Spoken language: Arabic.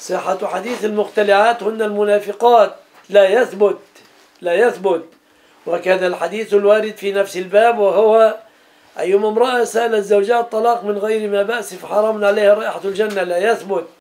صحة حديث المختلعات هن المنافقات لا يثبت. وكذا الحديث الوارد في نفس الباب وهو أيما امرأة سألت زوجها الطلاق من غير ما بأس فحرام عليها رائحة الجنة لا يثبت.